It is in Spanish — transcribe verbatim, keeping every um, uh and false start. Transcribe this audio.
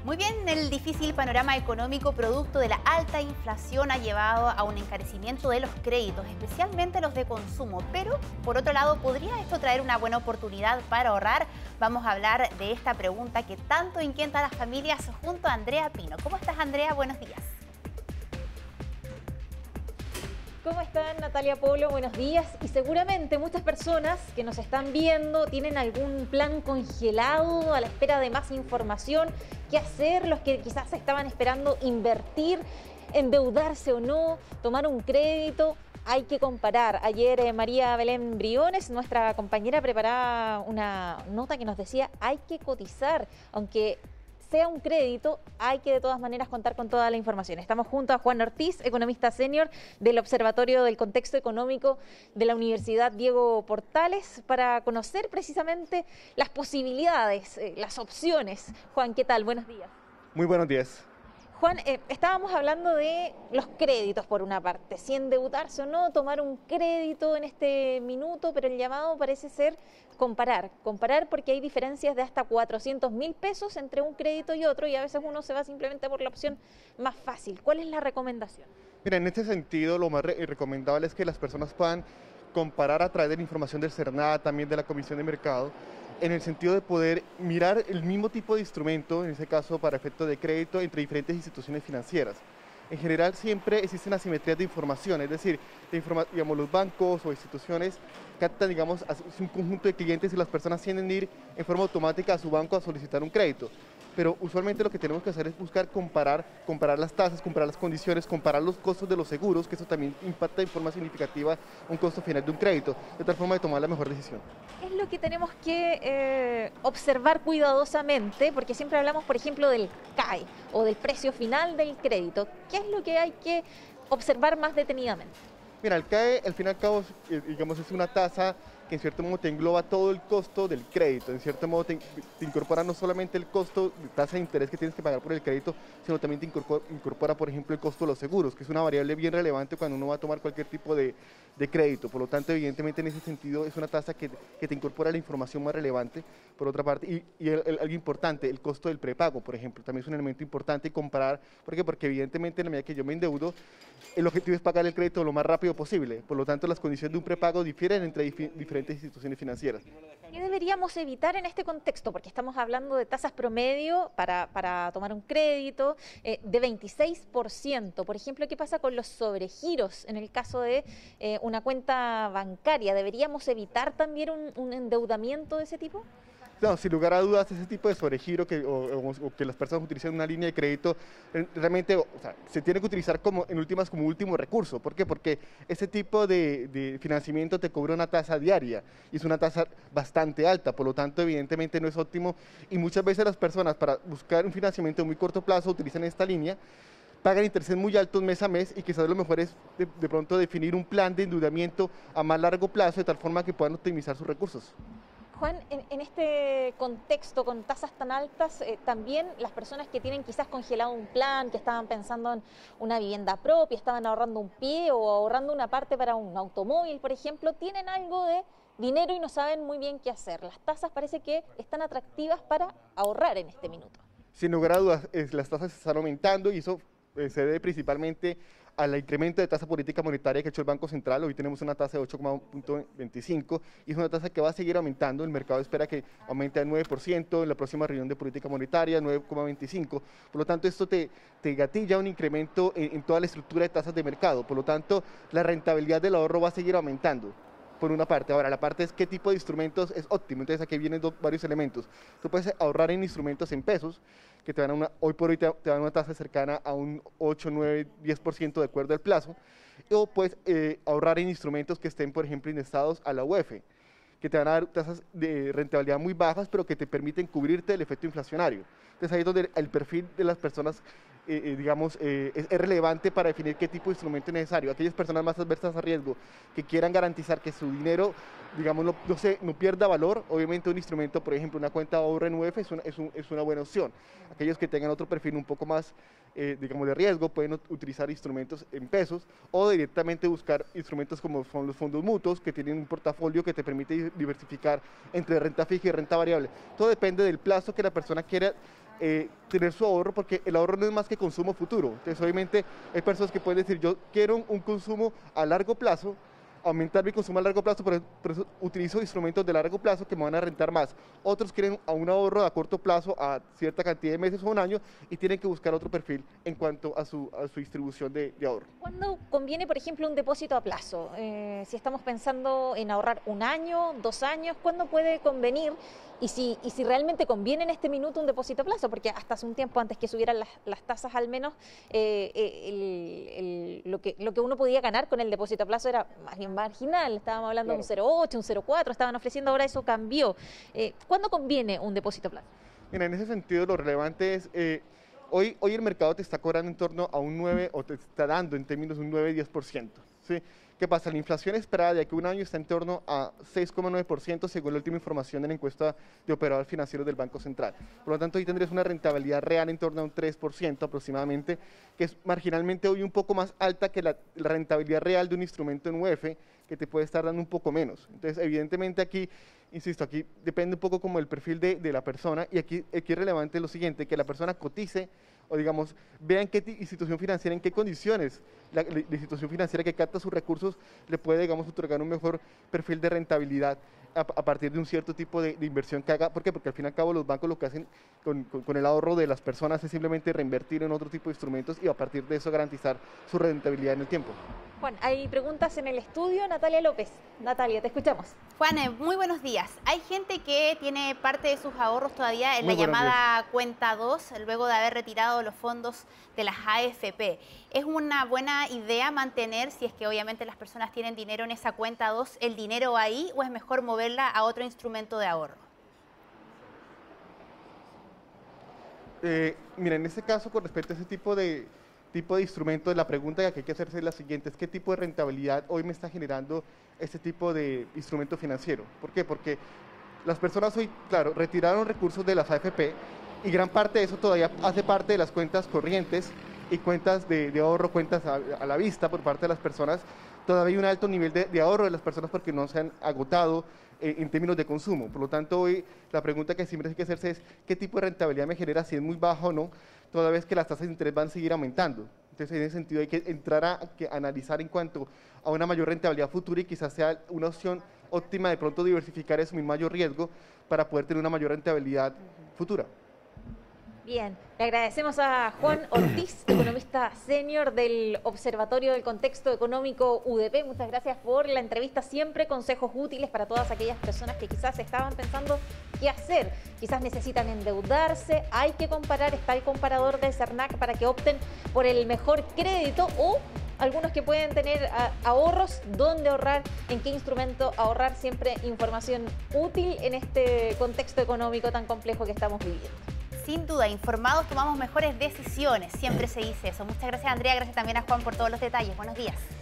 Muy bien, el difícil panorama económico producto de la alta inflación ha llevado a un encarecimiento de los créditos, especialmente los de consumo. Pero, por otro lado, ¿podría esto traer una buena oportunidad para ahorrar? Vamos a hablar de esta pregunta que tanto inquieta a las familias junto a Andrea Pino. ¿Cómo estás, Andrea? Buenos días. ¿Cómo están, Natalia Polo? Buenos días. Y seguramente muchas personas que nos están viendo tienen algún plan congelado a la espera de más información. ¿Qué hacer? Los que quizás estaban esperando invertir, endeudarse o no, tomar un crédito. Hay que comparar. Ayer eh, María Belén Briones, nuestra compañera, preparaba una nota que nos decía hay que cotizar, aunque sea un crédito, hay que de todas maneras contar con toda la información. Estamos junto a Juan Ortiz, economista senior del Observatorio del Contexto Económico de la Universidad Diego Portales, para conocer precisamente las posibilidades, eh, las opciones. Juan, ¿qué tal? Buenos días. Muy buenos días. Juan, eh, estábamos hablando de los créditos por una parte, si endeudarse o no, tomar un crédito en este minuto, pero el llamado parece ser comparar, comparar porque hay diferencias de hasta cuatrocientos mil pesos entre un crédito y otro y a veces uno se va simplemente por la opción más fácil. ¿Cuál es la recomendación? Mira, en este sentido lo más re recomendable es que las personas puedan comparar a través de la información del CERNAD, también de la Comisión de Mercado, en el sentido de poder mirar el mismo tipo de instrumento, en ese caso para efectos de crédito, entre diferentes instituciones financieras. En general siempre existen asimetrías de información, es decir, de informa digamos, los bancos o instituciones captan digamos, un conjunto de clientes y las personas tienden a ir en forma automática a su banco a solicitar un crédito. Pero usualmente lo que tenemos que hacer es buscar comparar, comparar las tasas, comparar las condiciones, comparar los costos de los seguros, que eso también impacta de forma significativa un costo final de un crédito, de tal forma de tomar la mejor decisión. Es lo que tenemos que eh, observar cuidadosamente, porque siempre hablamos, por ejemplo, del C A E o del precio final del crédito. ¿Qué es lo que hay que observar más detenidamente? Mira, el C A E, al fin y al cabo, digamos, es una tasa que en cierto modo te engloba todo el costo del crédito, en cierto modo te, te incorpora no solamente el costo de tasa de interés que tienes que pagar por el crédito, sino también te incorpora, incorpora, por ejemplo, el costo de los seguros, que es una variable bien relevante cuando uno va a tomar cualquier tipo de, de crédito. Por lo tanto, evidentemente, en ese sentido, es una tasa que, que te incorpora la información más relevante, por otra parte, y, y el, el, algo importante, el costo del prepago, por ejemplo, también es un elemento importante comparar, ¿por qué? Porque evidentemente, en la medida que yo me endeudo, el objetivo es pagar el crédito lo más rápido posible, por lo tanto, las condiciones de un prepago difieren entre dif diferentes instituciones financieras. ¿Qué deberíamos evitar en este contexto? Porque estamos hablando de tasas promedio para, para tomar un crédito eh, de veintiséis por ciento. Por ejemplo, ¿qué pasa con los sobregiros en el caso de eh, una cuenta bancaria? ¿Deberíamos evitar también un, un endeudamiento de ese tipo? No, sin lugar a dudas, ese tipo de sobregiro que, o, o, o que las personas utilizan una línea de crédito, realmente o sea, se tiene que utilizar como, en últimas como último recurso. ¿Por qué? Porque ese tipo de, de financiamiento te cobra una tasa diaria y es una tasa bastante alta, por lo tanto, evidentemente no es óptimo y muchas veces las personas para buscar un financiamiento de muy corto plazo utilizan esta línea, pagan intereses muy altos mes a mes y quizás lo mejor es de, de pronto definir un plan de endeudamiento a más largo plazo de tal forma que puedan optimizar sus recursos. Juan, en, en este contexto con tasas tan altas, eh, también las personas que tienen quizás congelado un plan, que estaban pensando en una vivienda propia, estaban ahorrando un pie o ahorrando una parte para un automóvil, por ejemplo, tienen algo de dinero y no saben muy bien qué hacer. Las tasas parece que están atractivas para ahorrar en este minuto. Sin lugar a dudas, es, las tasas están aumentando y eso eh, se debe principalmente al incremento de tasa política monetaria que ha hecho el Banco Central. Hoy tenemos una tasa de ocho coma veinticinco y es una tasa que va a seguir aumentando. El mercado espera que aumente al nueve por ciento en la próxima reunión de política monetaria, nueve coma veinticinco. Por lo tanto, esto te, te gatilla un incremento en, en toda la estructura de tasas de mercado. Por lo tanto, la rentabilidad del ahorro va a seguir aumentando. Por una parte. Ahora, la parte es qué tipo de instrumentos es óptimo. Entonces, aquí vienen dos, varios elementos. Tú puedes ahorrar en instrumentos en pesos, que te dan una, hoy por hoy te, te dan una tasa cercana a un ocho, nueve, diez por ciento de acuerdo al plazo, o puedes eh, ahorrar en instrumentos que estén, por ejemplo, indexados a la U E F, que te van a dar tasas de rentabilidad muy bajas, pero que te permiten cubrirte del efecto inflacionario. Entonces ahí es donde el perfil de las personas Eh, eh, digamos, eh, es, es relevante para definir qué tipo de instrumento es necesario. Aquellas personas más adversas a riesgo que quieran garantizar que su dinero, digamos, no, no, se, no pierda valor, obviamente un instrumento, por ejemplo, una cuenta de ahorro en U E F es una, es, un, es una buena opción. Aquellos que tengan otro perfil un poco más, eh, digamos, de riesgo, pueden utilizar instrumentos en pesos o directamente buscar instrumentos como son los fondos mutuos, que tienen un portafolio que te permite diversificar entre renta fija y renta variable. Todo depende del plazo que la persona quiera eh, tener su ahorro, porque el ahorro no es más que consumo futuro. Entonces, obviamente, hay personas que pueden decir, yo quiero un, un consumo a largo plazo, aumentar mi consumo a largo plazo, por eso utilizo instrumentos de largo plazo que me van a rentar más. Otros quieren a un ahorro a corto plazo, a cierta cantidad de meses o un año, y tienen que buscar otro perfil en cuanto a su, a su distribución de, de ahorro. ¿Cuándo conviene, por ejemplo, un depósito a plazo? Eh, si estamos pensando en ahorrar un año, dos años, ¿cuándo puede convenir? Y si, y si realmente conviene en este minuto un depósito a plazo, porque hasta hace un tiempo, antes que subieran las, las tasas al menos, eh, el, el, lo, que, lo que uno podía ganar con el depósito a plazo era más bien marginal. Estábamos hablando claro. de un cero coma ocho, un cero coma cuatro, estaban ofreciendo, ahora eso cambió. Eh, ¿Cuándo conviene un depósito a plazo? Mira, en ese sentido lo relevante es, eh, hoy, hoy el mercado te está cobrando en torno a un nueve, o te está dando en términos de un nueve a diez por ciento, ¿sí? ¿Qué pasa? La inflación esperada de aquí a un año está en torno a seis coma nueve por ciento según la última información de la encuesta de operadores financieros del Banco Central. Por lo tanto, hoy tendrías una rentabilidad real en torno a un tres por ciento aproximadamente, que es marginalmente hoy un poco más alta que la, la rentabilidad real de un instrumento en U E F, que te puede estar dando un poco menos. Entonces, evidentemente aquí, insisto, aquí depende un poco como el perfil de, de la persona, y aquí, aquí es relevante lo siguiente, que la persona cotice o digamos, vean qué institución financiera, en qué condiciones la, la institución financiera que capta sus recursos le puede, digamos, otorgar un mejor perfil de rentabilidad a, a partir de un cierto tipo de, de inversión que haga. ¿Por qué? Porque al fin y al cabo los bancos lo que hacen con, con, con el ahorro de las personas es simplemente reinvertir en otro tipo de instrumentos y a partir de eso garantizar su rentabilidad en el tiempo. Juan, hay preguntas en el estudio. Natalia López. Natalia, te escuchamos. Juan, eh, muy buenos días. Hay gente que tiene parte de sus ahorros todavía en muy la llamada días. cuenta dos, luego de haber retirado los fondos de las A F P. ¿Es una buena idea mantener, si es que obviamente las personas tienen dinero en esa cuenta dos, el dinero ahí, o es mejor moverla a otro instrumento de ahorro? Eh, mira, en este caso, con respecto a ese tipo de... tipo de instrumentos, la pregunta que hay que hacerse es la siguiente, es qué tipo de rentabilidad hoy me está generando este tipo de instrumento financiero. ¿Por qué? Porque las personas hoy, claro, retiraron recursos de las A F P y gran parte de eso todavía hace parte de las cuentas corrientes y cuentas de, de ahorro, cuentas a, a la vista por parte de las personas. Todavía hay un alto nivel de, de ahorro de las personas porque no se han agotado eh, en términos de consumo. Por lo tanto, hoy la pregunta que siempre hay que hacerse es qué tipo de rentabilidad me genera, si es muy baja o no, toda vez que las tasas de interés van a seguir aumentando. Entonces, en ese sentido, hay que entrar a, que analizar en cuanto a una mayor rentabilidad futura y quizás sea una opción óptima de pronto diversificar eso, mi mayor riesgo, para poder tener una mayor rentabilidad futura. Bien, le agradecemos a Juan Ortiz, economista senior del Observatorio del Contexto Económico U D P. Muchas gracias por la entrevista, siempre consejos útiles para todas aquellas personas que quizás estaban pensando qué hacer. Quizás necesitan endeudarse, hay que comparar, está el comparador del CERNAC para que opten por el mejor crédito, o algunos que pueden tener ahorros, dónde ahorrar, en qué instrumento ahorrar, siempre información útil en este contexto económico tan complejo que estamos viviendo. Sin duda, informados tomamos mejores decisiones, siempre se dice eso. Muchas gracias, Andrea, gracias también a Juan por todos los detalles. Buenos días.